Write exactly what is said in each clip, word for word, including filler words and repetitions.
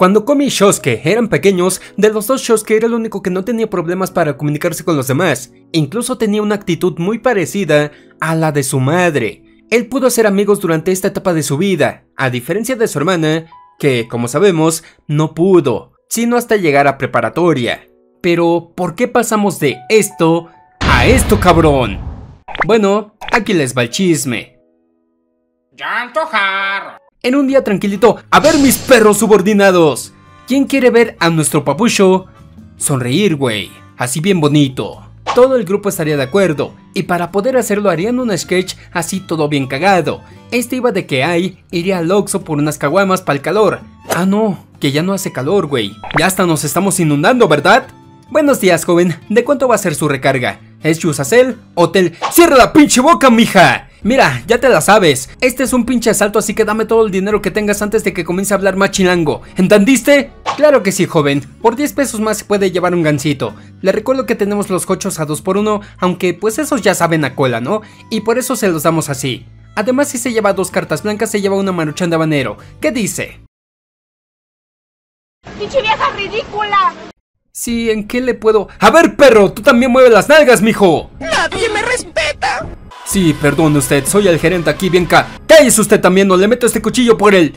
Cuando Komi y Shosuke eran pequeños, de los dos Shosuke era el único que no tenía problemas para comunicarse con los demás. Incluso tenía una actitud muy parecida a la de su madre. Él pudo hacer amigos durante esta etapa de su vida, a diferencia de su hermana, que, como sabemos, no pudo, sino hasta llegar a preparatoria. Pero, ¿por qué pasamos de esto a esto, cabrón? Bueno, aquí les va el chisme. ¡Ya antojar! En un día tranquilito, a ver mis perros subordinados. ¿Quién quiere ver a nuestro papucho sonreír, güey? Así bien bonito. Todo el grupo estaría de acuerdo, y para poder hacerlo harían un sketch así todo bien cagado. Este iba de que Ai iría al Oxxo por unas caguamas para el calor. Ah no, que ya no hace calor, güey. Ya hasta nos estamos inundando, ¿verdad? Buenos días, joven. ¿De cuánto va a ser su recarga? ¿Es Yusacel? ¿Hotel? ¡Cierra la pinche boca, mija! Mira, ya te la sabes. Este es un pinche asalto, así que dame todo el dinero que tengas antes de que comience a hablar más chilango. ¿Entendiste? Claro que sí, joven. Por diez pesos más se puede llevar un gansito. Le recuerdo que tenemos los cochos a dos por uno, aunque pues esos ya saben a cola, ¿no? Y por eso se los damos así. Además, si se lleva dos cartas blancas, se lleva una maruchan de habanero. ¿Qué dice? ¡Pinche vieja ridícula! Sí, ¿en qué le puedo...? ¡A ver, perro! ¡Tú también mueves las nalgas, mijo! ¡Nadie me respeta! Sí, perdón usted, soy el gerente aquí, bien ca... ¡Cállese usted también, no le meto este cuchillo por él!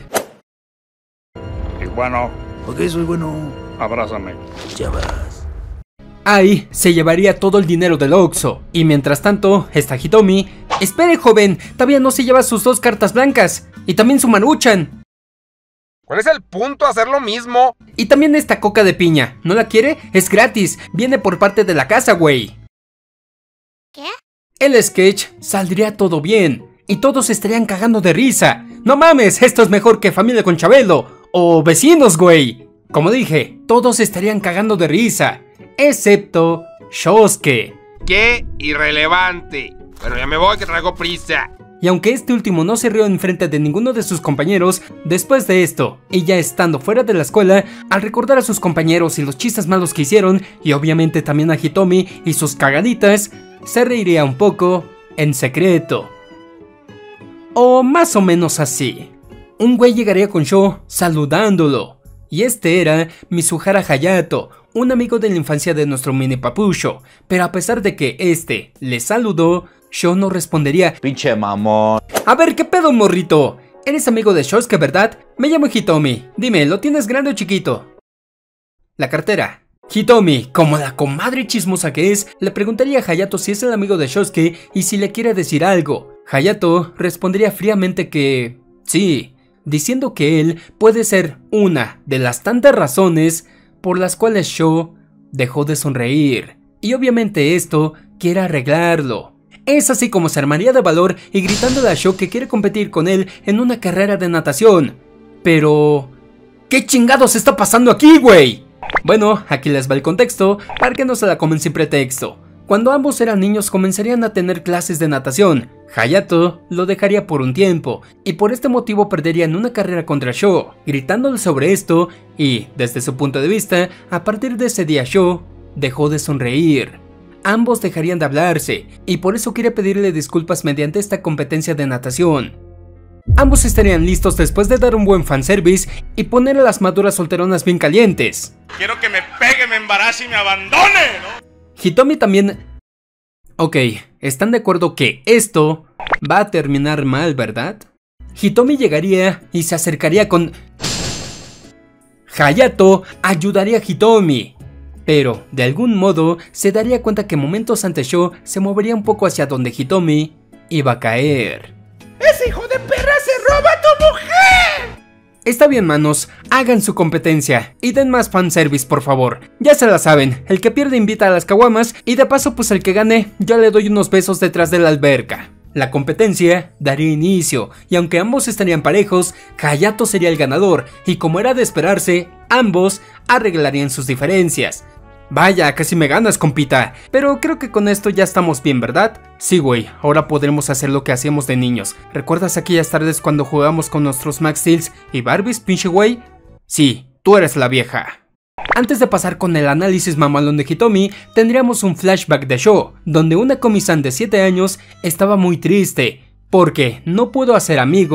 Y bueno... Ok, soy bueno. Abrázame. Ya vas. Ai se llevaría todo el dinero del Oxxo. Y mientras tanto, esta Hitomi... ¡Espere, joven! Todavía no se lleva sus dos cartas blancas. Y también su maruchan. ¿Cuál es el punto? ¿Hacer lo mismo? Y también esta coca de piña. ¿No la quiere? Es gratis. Viene por parte de la casa, güey. ¿Qué? El sketch saldría todo bien. Y todos estarían cagando de risa. ¡No mames! Esto es mejor que Familia con Chabelo. O Vecinos, güey. Como dije, todos estarían cagando de risa. Excepto Shosuke. ¡Qué irrelevante! Pero ya me voy, que traigo prisa. Y aunque este último no se rió en frente de ninguno de sus compañeros, después de esto, y ya estando fuera de la escuela, al recordar a sus compañeros y los chistes malos que hicieron, y obviamente también a Hitomi y sus cagaditas, se reiría un poco en secreto. O más o menos así. Un güey llegaría con Sho saludándolo. Y este era Mizuhara Hayato, un amigo de la infancia de nuestro mini papucho. Pero a pesar de que este le saludó, Sho no respondería. Pinche mamón. A ver, ¿qué pedo, morrito? Eres amigo de Shosuke, ¿verdad? Me llamo Hitomi. Dime, ¿lo tienes grande o chiquito? La cartera. Hitomi, como la comadre chismosa que es, le preguntaría a Hayato si es el amigo de Shosuke y si le quiere decir algo. Hayato respondería fríamente que... sí, diciendo que él puede ser una de las tantas razones por las cuales Sho dejó de sonreír. Y obviamente esto quiere arreglarlo. Es así como se armaría de valor y gritándole a Sho que quiere competir con él en una carrera de natación. Pero... ¿qué chingados está pasando aquí, güey? Bueno, aquí les va el contexto, para que no se la comen sin pretexto. Cuando ambos eran niños comenzarían a tener clases de natación. Hayato lo dejaría por un tiempo, y por este motivo perderían una carrera contra Sho, gritándole sobre esto, y, desde su punto de vista, a partir de ese día Sho dejó de sonreír. Ambos dejarían de hablarse, y por eso quiere pedirle disculpas mediante esta competencia de natación. Ambos estarían listos después de dar un buen fanservice y poner a las maduras solteronas bien calientes. Quiero que me pegue, me embarace y me abandone, ¿no? Hitomi también... Ok, ¿están de acuerdo que esto va a terminar mal, verdad? Hitomi llegaría y se acercaría con... Hayato ayudaría a Hitomi. Pero, de algún modo, se daría cuenta que momentos antes Sho se movería un poco hacia donde Hitomi iba a caer. ¡Ese hijo de perra se roba a tu mujer! Está bien, manos, hagan su competencia y den más fanservice, por favor. Ya se la saben, el que pierde invita a las caguamas y de paso pues el que gane yo le doy unos besos detrás de la alberca. La competencia daría inicio y aunque ambos estarían parejos, Hayato sería el ganador y como era de esperarse, ambos arreglarían sus diferencias. Vaya, casi me ganas, compita. Pero creo que con esto ya estamos bien, ¿verdad? Sí, güey, ahora podremos hacer lo que hacíamos de niños. ¿Recuerdas aquellas tardes cuando jugábamos con nuestros Max Steels y Barbies, pinche güey? Sí, tú eres la vieja. Antes de pasar con el análisis mamalón de Hitomi, tendríamos un flashback de Sho, donde una Komi-san de siete años estaba muy triste, porque no pudo hacer amigos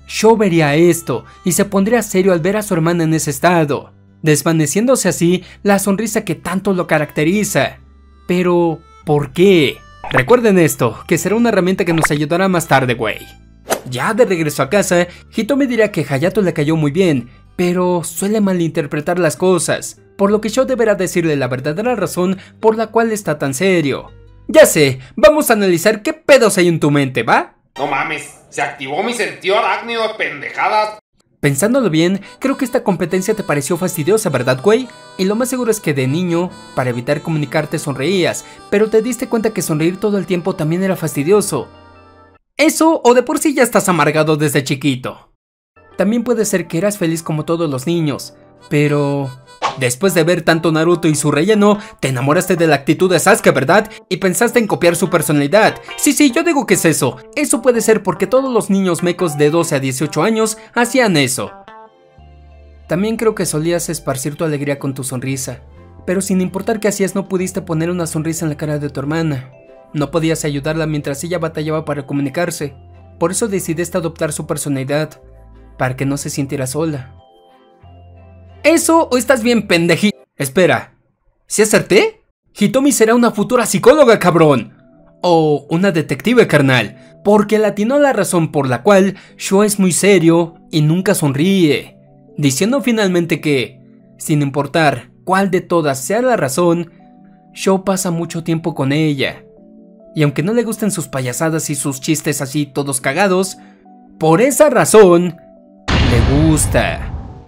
Sho vería esto y se pondría serio al ver a su hermana en ese estado, desvaneciéndose así la sonrisa que tanto lo caracteriza. Pero, ¿por qué? Recuerden esto, que será una herramienta que nos ayudará más tarde, güey. Ya de regreso a casa, Hitomi dirá que Hayato le cayó muy bien, pero suele malinterpretar las cosas, por lo que Sho deberá decirle la verdadera razón por la cual está tan serio. Ya sé, vamos a analizar qué pedos hay en tu mente, ¿va? No mames, se activó mi sentido arácnido de pendejadas. Pensándolo bien, creo que esta competencia te pareció fastidiosa, ¿verdad, güey? Y lo más seguro es que de niño, para evitar comunicarte, sonreías, pero te diste cuenta que sonreír todo el tiempo también era fastidioso. Eso, o de por sí ya estás amargado desde chiquito. También puede ser que eras feliz como todos los niños, pero... después de ver tanto Naruto y su relleno, te enamoraste de la actitud de Sasuke, ¿verdad? Y pensaste en copiar su personalidad. Sí, sí, yo digo que es eso. Eso puede ser porque todos los niños mecos de doce a dieciocho años hacían eso. También creo que solías esparcir tu alegría con tu sonrisa, pero sin importar qué hacías no pudiste poner una sonrisa en la cara de tu hermana. No podías ayudarla mientras ella batallaba para comunicarse. Por eso decidiste adoptar su personalidad, para que no se sintiera sola. ¿Eso o estás bien pendeji...? Espera, ¿sí acerté? Hitomi será una futura psicóloga, cabrón. O una detective, carnal. Porque le atinó la razón por la cual Sho es muy serio y nunca sonríe. Diciendo finalmente que, sin importar cuál de todas sea la razón, Sho pasa mucho tiempo con ella. Y aunque no le gusten sus payasadas y sus chistes así todos cagados, por esa razón, le gusta.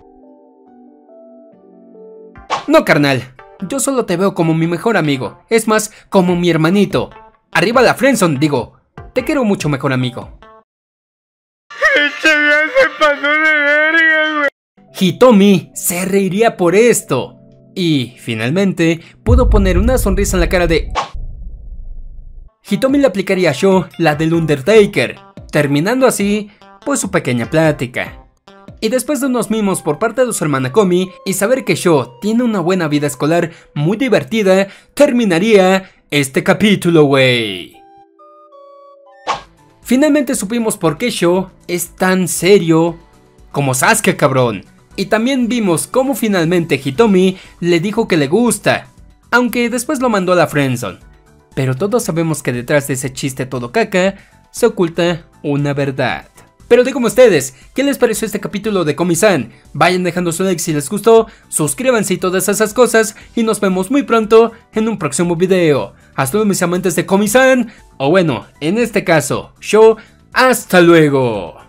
No, carnal, yo solo te veo como mi mejor amigo, es más, como mi hermanito. Arriba la friendzone, digo, te quiero mucho, mejor amigo. Este ya se pasó de verga, güey. Hitomi se reiría por esto. Y, finalmente, pudo poner una sonrisa en la cara de... Hitomi le aplicaría a Sho la del Undertaker, terminando así, pues su pequeña plática. Y después de unos mimos por parte de su hermana Komi y saber que Sho tiene una buena vida escolar muy divertida, terminaría este capítulo, wey. Finalmente supimos por qué Sho es tan serio como Sasuke, cabrón. Y también vimos cómo finalmente Hitomi le dijo que le gusta, aunque después lo mandó a la friendzone. Pero todos sabemos que detrás de ese chiste todo caca se oculta una verdad. Pero díganme ustedes, ¿qué les pareció este capítulo de Komi-san? Vayan dejando su like si les gustó, suscríbanse y todas esas cosas, y nos vemos muy pronto en un próximo video. Hasta luego mis amantes de Komi-san, o bueno, en este caso, Sho, hasta luego.